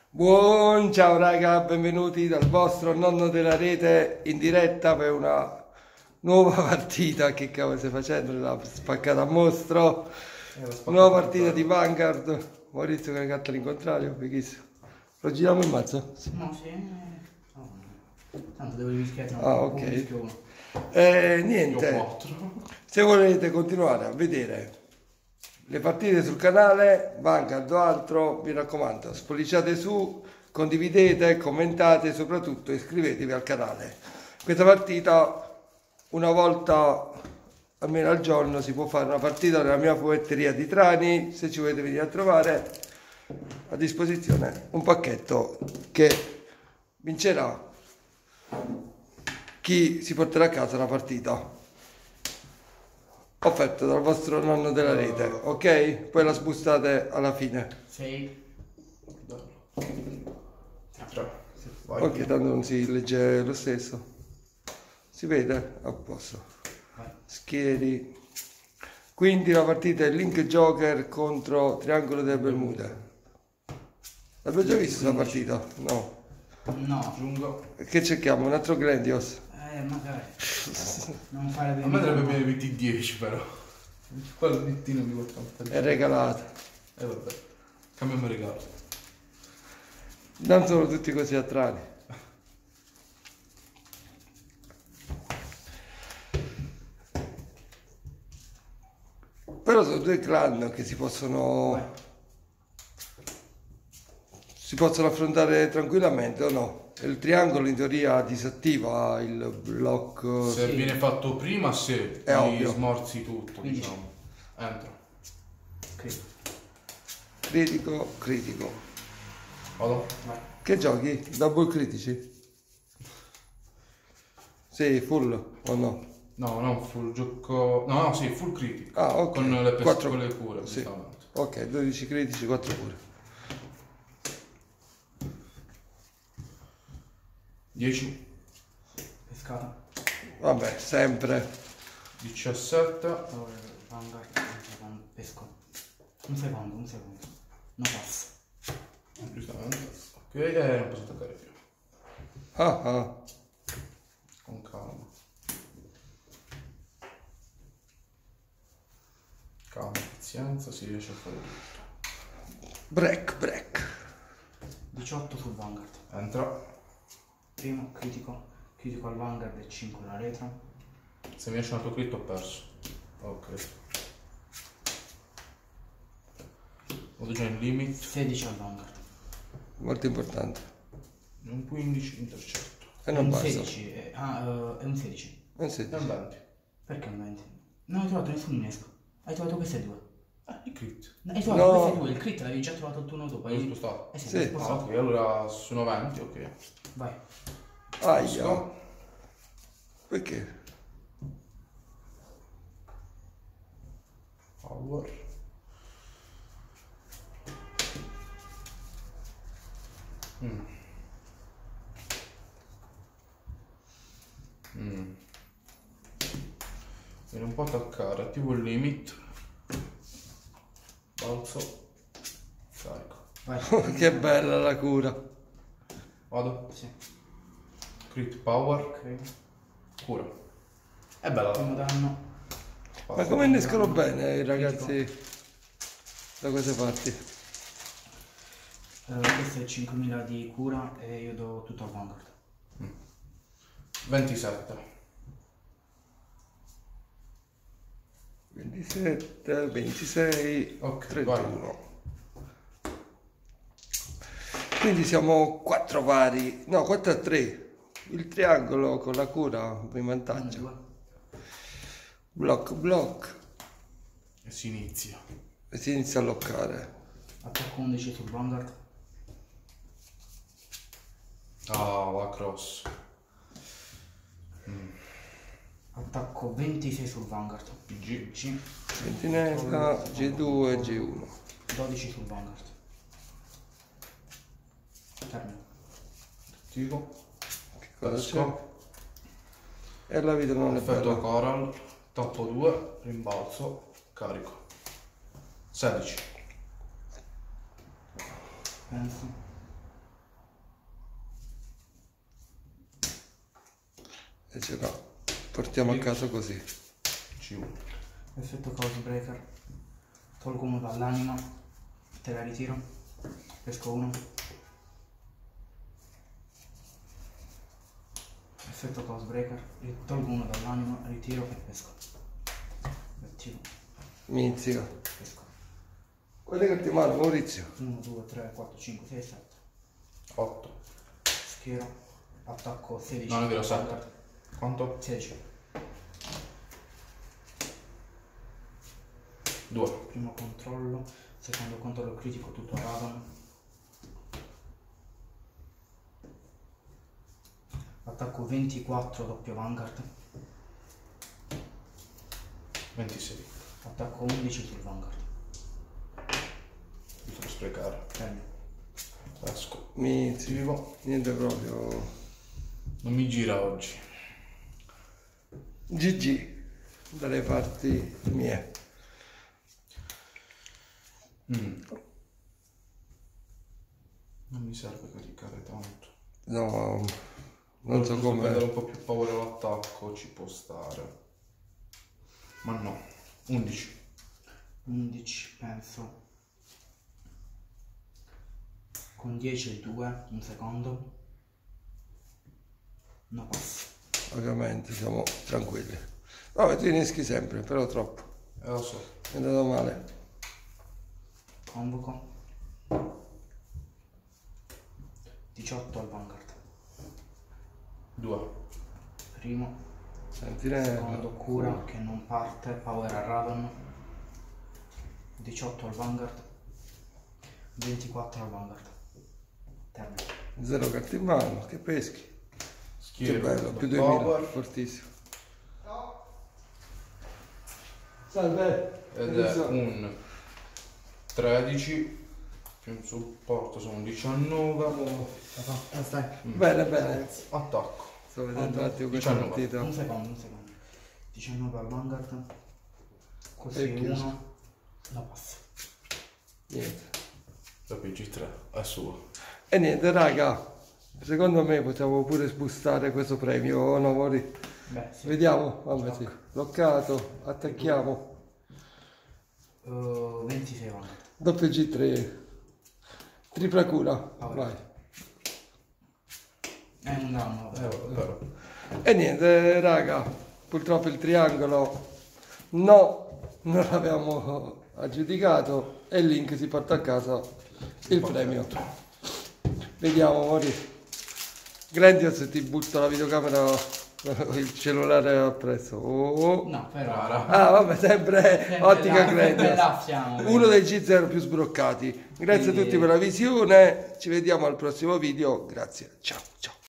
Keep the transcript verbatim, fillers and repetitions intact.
Buon ciao raga, benvenuti dal vostro nonno della rete in diretta per una nuova partita. Che cavolo stai facendo? L'ha spaccata a mostro. Nuova partita di Vanguard. Maurizio che catta all'incontrario, fighissimo. Lo giriamo in mazzo? No, sì. No, tanto devo rischiare. Ah, ok. Eh, niente. Se volete continuare a vedere le partite sul canale Vanguard o altro, mi raccomando, spolliciate su, condividete, commentate, soprattutto iscrivetevi al canale. Questa partita una volta almeno al giorno si può fare una partita nella mia fumetteria di Trani. Se ci volete venire a trovare, a disposizione un pacchetto che vincerà chi si porterà a casa la partita, offerto dal vostro nonno della rete, ok? Poi la sbustate alla fine. sei. Ok, tanto non si legge lo stesso. Si vede? A posto. Schieri. Quindi la partita è Link Joker contro Triangolo delle Bermude. L'abbiamo già visto questa partita? No. No, aggiungo. Che cerchiamo? Un altro Grandios? Eh, magari. Non fare bene. A me dovrebbe bene venti dieci però. Quello nettino mi porta un È regalato. E eh, vabbè. Cambiamo regalo. Non sono tutti così attrani. Però sono due clan che si possono si possono affrontare tranquillamente, o no? Il triangolo in teoria disattiva il blocco. Se sì. Viene fatto prima, se è ovvio. Smorzi tutto, diciamo. Entra. Critico. Critico, critico. Vado? Vai. Che giochi? Double critici? Sì, full o no? No, non full gioco. No, no, sì, full critico. Ah, ok. Con le, quattro... con le cure. Sì. Ok, dodici critici, quattro cure. dieci. Pescata. Vabbè, sempre. diciassette. Allora, Vanguard, pesco. Un secondo, un secondo. Non passa. Giustamente. Ok, e non posso attaccare più. Ah ah. Con calma. Calma, pazienza, si riesce a fare tutto. Break, break. diciotto sul Vanguard. Entra. Primo, critico. Critico al Vanguard e cinque la letra. Se mi esce un altro crit ho perso. Ok. Vado già in limit. sedici al Vanguard. Molto importante. Un quindici intercetto. E non un basta. sedici. È, ah, uh, è un sedici. È un sedici. È un venti. Perché un venti? Non hai trovato nessun innesco. Hai trovato queste due. Ah, il crit. Hai trovato No. queste due. Il crit l'avevi già trovato il turno dopo. Hai Hai spostato? Eh sì, Sì. l'hai Ah, spostato. ok, allora sono venti, ok. Vai. Aia. Perché? Power. Mm. Mm. Viene un po' attaccare, attivo il limit. Balzo. Carico. Vai. Che bella la cura. Vado. Sì. Crit power. Ok. Cura. È bella Primo la danno. Ma come innescono bene i ragazzi da queste parti? Uh, questo è cinquemila di cura e io do tutto al Vanguard. ventisette. ventisette, ventisei, Ok, trentuno. Quindi siamo quattro vari, no, quattro a tre. Il triangolo con la cura in vantaggio. Block, block. E si inizia. E si inizia a loccare. Attacco undici sul Vanguard. Ah, la cross. Mm. Attacco ventisei sul Vanguard. G. G. Sentinella, G due, G uno. dodici sul Vanguard. Termine. Attivo. Che cosa Pesco. c'è? E la vita non è Effetto bella. coral. Tappo due. Rimbalzo. Carico. sedici. Penso. Invece no, portiamo a casa così. C uno. Effetto Chaos Breaker. Tolgo uno dall'anima, te la ritiro. Pesco uno. Effetto Chaos Breaker. Tolgo uno dall'anima, ritiro e pesco. Attivo. Mizzica. Pesco. Quante carte in mano, Maurizio? uno, due, tre, quattro, cinque, sei, sette. otto. Schiero. Attacco sedici. No, non è vero, sette. Quanto? sedici. due. Primo controllo, secondo controllo critico tutto a Radon. Attacco ventiquattro doppio Vanguard. ventisei. Attacco undici sul Vanguard. Mi fa sprecare. Prendo. Esco. Mizzica. Vivo. Niente proprio. Non mi gira oggi. G G dalle parti mie. Mm. Non mi serve caricare tanto. No, non so Per come. dare un po' più paura all'attacco ci può stare. Ma no. undici. undici penso. Con dieci e due, un secondo. No passo. Ovviamente siamo tranquilli. Vabbè, tu inneschi sempre, però troppo. Eh lo so. È andato male. Convoco. diciotto al Vanguard. due. Primo. Sentinella. Secondo cura che non parte. Power a Radon. diciotto al Vanguard. ventiquattro al Vanguard. Termine. Zero carte in mano, che peschi. Schiero. Che bello, più Power. duemila, fortissimo. Salve. Ed è un tredici più un supporto sono diciannove. Stai. Bene, bene. Attacco. Sto vedendo un attimo questa diciannove. partita. Un secondo, un secondo. diciannove al Vanguard. Così E chiuso. uno. La passo. Niente. La P G tre è suo. E niente, raga. Secondo me possiamo pure sbustare questo premio, o no, Mori? Beh, sì. Vediamo, vabbè sì. Bloccato, attacchiamo. Uh, ventisei Vanguard. Doppio G tre. Tripla cura. Vai. È un danno. Eh, però. E niente, raga. Purtroppo il triangolo no, non l'abbiamo aggiudicato e il link si porta a casa il premio. Vediamo, Mori. Grandios, ti butto la videocamera, il cellulare appresso. Oh. No, però. Ah, vabbè, sempre, Sempre ottica là, sempre là Grandios. siamo. Uno dei G zero più sbloccati. Grazie a Quindi- tutti per la visione. Ci vediamo al prossimo video. Grazie. Ciao, ciao.